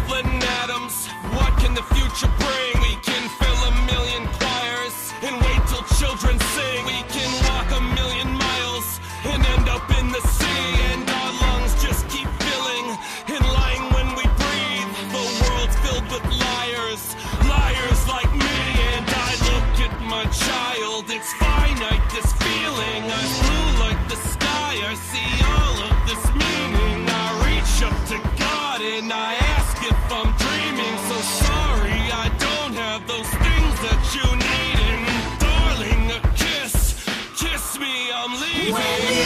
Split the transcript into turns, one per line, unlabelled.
splitting atoms. What can the future bring? We can fill a million choirs and wait till children sing. We can walk a million miles and end up in the sea, and our lungs just keep filling and lying when we breathe. The world's filled with liars, liars like me, and I look at my child. It's finite, this feeling. I'm blue like the sky. I see all of this meaning. I reach up to God and I ask if I'm dreaming. So sorry, I don't have those things that you need. And darling, a kiss, kiss me, I'm leaving.